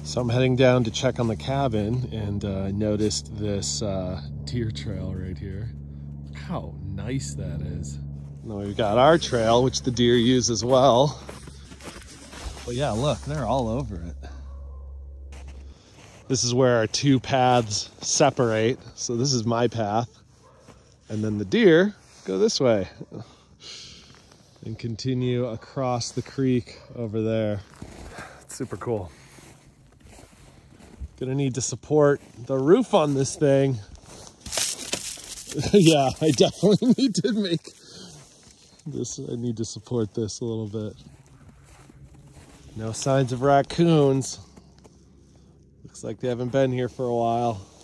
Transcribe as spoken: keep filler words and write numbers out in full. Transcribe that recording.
So I'm heading down to check on the cabin, and uh, I noticed this uh, deer trail right here. Look how nice that is. And then we've got our trail, which the deer use as well. But yeah, look, they're all over it. This is where our two paths separate. So this is my path, and then the deer go this way and continue across the creek over there. It's super cool. Gonna need to support the roof on this thing. Yeah, I definitely need to make this, I need to support this a little bit. No signs of raccoons. Looks like they haven't been here for a while.